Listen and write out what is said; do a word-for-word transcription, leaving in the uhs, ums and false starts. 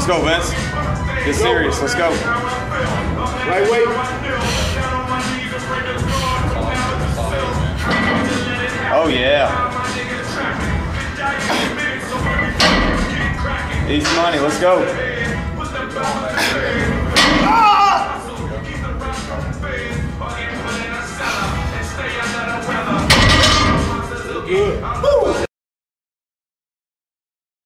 Let's go, Vince. Get serious. Let's go. Right weight. Oh, yeah. Easy money. Let's go. Ah! Good. Woo!